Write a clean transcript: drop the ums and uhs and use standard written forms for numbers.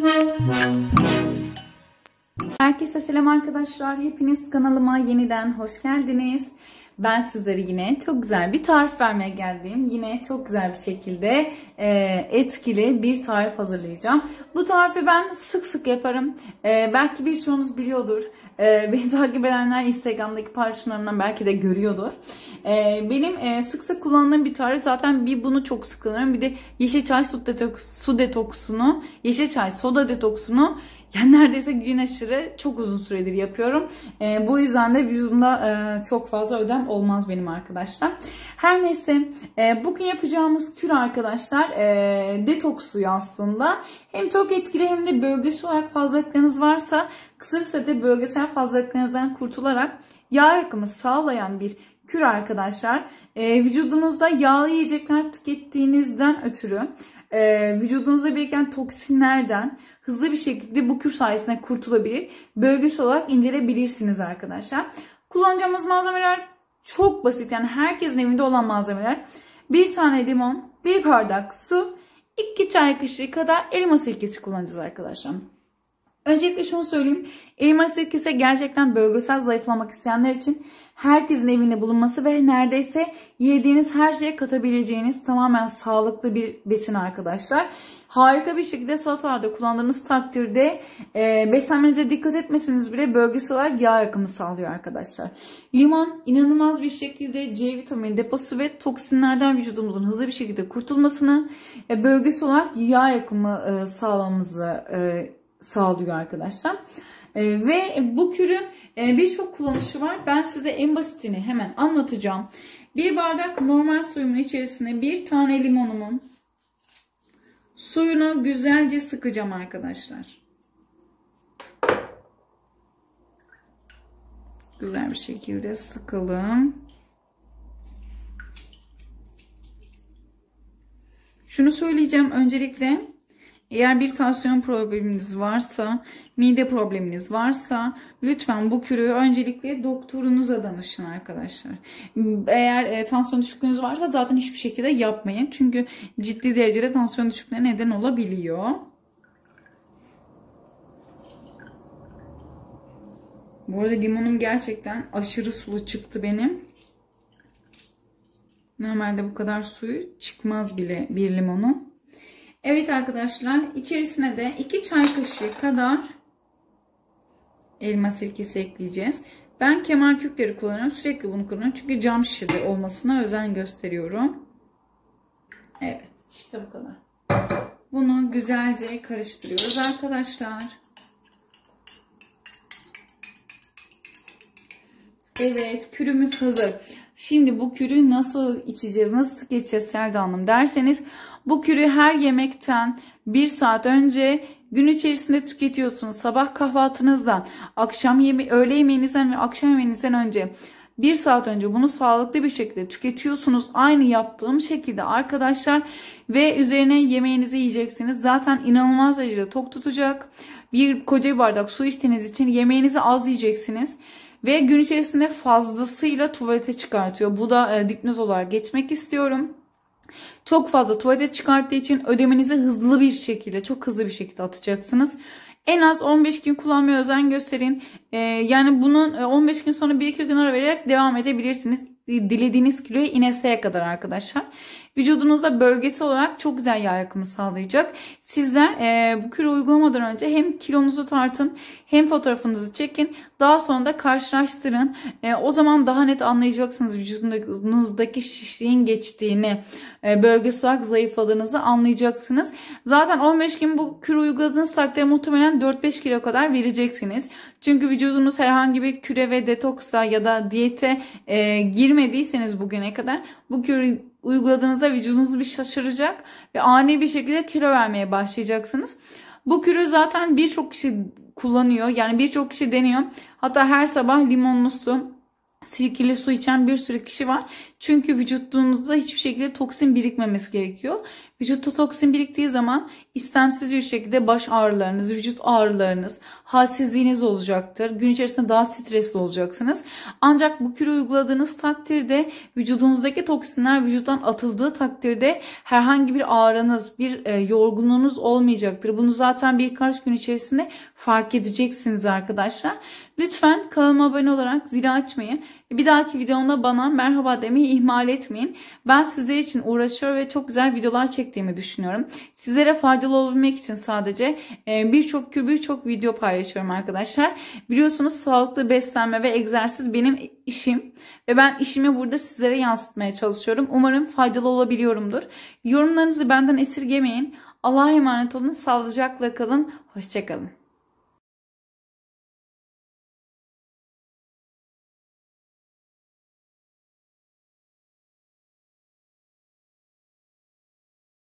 Herkese selam arkadaşlar. Hepiniz kanalıma yeniden hoş geldiniz. Ben sizlere yine çok güzel bir tarif vermeye geldim. Yine çok güzel bir şekilde etkili bir tarif hazırlayacağım. Bu tarifi ben sık sık yaparım. Belki birçoğunuz biliyordur. Beni takip edenler Instagram'daki paylaşımlarımdan belki de görüyordur. Benim sık sık kullandığım bir tarif, zaten bir bunu çok sık kullanıyorum. Bir de yeşil çay su detoksunu, yeşil çay soda detoksunu yani neredeyse gün aşırı çok uzun süredir yapıyorum. Bu yüzden de vücudumda çok fazla ödem olmaz benim arkadaşlar. Her neyse, bugün yapacağımız kür arkadaşlar detoks suyu aslında. Hem çok etkili hem de bölgesel olarak fazlalıklarınız varsa kısa sürede bölgesel fazlalıklarınızdan kurtularak yağ yakımı sağlayan bir kür arkadaşlar. Vücudunuzda yağlı yiyecekler tükettiğinizden ötürü vücudunuzda biriken toksinlerden hızlı bir şekilde bu kür sayesinde kurtulabilir. Bölgesel olarak inceleyebilirsiniz arkadaşlar. Kullanacağımız malzemeler çok basit. Yani herkesin evinde olan malzemeler. Bir tane limon, bir bardak su, 2 çay kaşığı kadar elma sirkesi kullanacağız arkadaşlar. Öncelikle şunu söyleyeyim. Elma sirkesi gerçekten bölgesel zayıflamak isteyenler için herkesin evinde bulunması ve neredeyse yediğiniz her şeye katabileceğiniz tamamen sağlıklı bir besin arkadaşlar. Harika bir şekilde salatalarda kullandığınız takdirde beslenmenize dikkat etmeseniz bile bölgesel olarak yağ yakımı sağlıyor arkadaşlar. Limon inanılmaz bir şekilde C vitamini deposu ve toksinlerden vücudumuzun hızlı bir şekilde kurtulmasını ve bölgesel olarak yağ yakımı sağlamamızı sağlıyor arkadaşlar. Ve bu kürün birçok kullanışı var. Ben size en basitini hemen anlatacağım. Bir bardak normal suyumun içerisine bir tane limonumun suyunu güzelce sıkacağım arkadaşlar. Güzel bir şekilde sıkalım. Şunu söyleyeceğim öncelikle. Eğer bir tansiyon probleminiz varsa, mide probleminiz varsa lütfen bu kürü öncelikle doktorunuza danışın arkadaşlar. Eğer tansiyon düşüklüğünüz varsa zaten hiçbir şekilde yapmayın. Çünkü ciddi derecede tansiyon düşüklüğüne neden olabiliyor. Bu arada limonum gerçekten aşırı sulu çıktı benim. Normalde bu kadar suyu çıkmaz bile bir limonun. Evet arkadaşlar, içerisine de 2 çay kaşığı kadar elma sirkesi ekleyeceğiz. Ben kemer kürkleri kullanıyorum. Sürekli bunu kullanıyorum. Çünkü cam şişede olmasına özen gösteriyorum. Evet, işte bu kadar. Bunu güzelce karıştırıyoruz arkadaşlar. Evet, kürümüz hazır. Şimdi bu kürü nasıl içeceğiz, nasıl tüketeceğiz Selda Hanım derseniz, bu kürü her yemekten 1 saat önce gün içerisinde tüketiyorsunuz. Sabah kahvaltınızdan, öğle yemeğinizden ve akşam yemeğinizden önce 1 saat önce bunu sağlıklı bir şekilde tüketiyorsunuz. Aynı yaptığım şekilde arkadaşlar ve üzerine yemeğinizi yiyeceksiniz. Zaten inanılmaz derecede tok tutacak. Bir koca bardak su içtiğiniz için yemeğinizi az yiyeceksiniz. Ve gün içerisinde fazlasıyla tuvalete çıkartıyor. Bu da dipnoz olarak geçmek istiyorum. Çok fazla tuvalete çıkarttığı için ödemenizi çok hızlı bir şekilde atacaksınız. En az 15 gün kullanmaya özen gösterin. Yani bunun 15 gün sonra 1-2 gün ara vererek devam edebilirsiniz. Dilediğiniz kiloya ineseye kadar arkadaşlar. Vücudunuzda bölgesel olarak çok güzel yağ yakımı sağlayacak. Sizler bu kürü uygulamadan önce hem kilonuzu tartın hem fotoğrafınızı çekin. Daha sonra da karşılaştırın. O zaman daha net anlayacaksınız vücudunuzdaki şişliğin geçtiğini, bölgesel olarak zayıfladığınızı anlayacaksınız. Zaten 15 gün bu kürü uyguladığınız takdirde muhtemelen 4-5 kilo kadar vereceksiniz. Çünkü vücudunuz herhangi bir küre ve detoksa ya da diyete girmediyseniz bugüne kadar bu kürü uyguladığınızda vücudunuz bir şaşıracak ve ani bir şekilde kilo vermeye başlayacaksınız. Bu kürü zaten birçok kişi kullanıyor. Yani birçok kişi deniyor. Hatta her sabah limonlu su, sirkeli su içen bir sürü kişi var. Çünkü vücudunuzda hiçbir şekilde toksin birikmemesi gerekiyor. Vücutta toksin biriktiği zaman istemsiz bir şekilde baş ağrılarınız, vücut ağrılarınız, halsizliğiniz olacaktır. Gün içerisinde daha stresli olacaksınız. Ancak bu kürü uyguladığınız takdirde vücudunuzdaki toksinler vücuttan atıldığı takdirde herhangi bir ağrınız, bir yorgunluğunuz olmayacaktır. Bunu zaten birkaç gün içerisinde fark edeceksiniz arkadaşlar. Lütfen kanalıma abone olarak zili açmayı, bir dahaki videomda bana merhaba demeyi ihmal etmeyin. Ben sizler için uğraşıyor ve çok güzel videolar çektiğimi düşünüyorum. Sizlere faydalı olabilmek için sadece birçok video paylaşıyorum arkadaşlar. Biliyorsunuz sağlıklı beslenme ve egzersiz benim işim ve ben işimi burada sizlere yansıtmaya çalışıyorum. Umarım faydalı olabiliyorumdur. Yorumlarınızı benden esirgemeyin. Allah'a emanet olun. Sağlıcakla kalın. Hoşça kalın.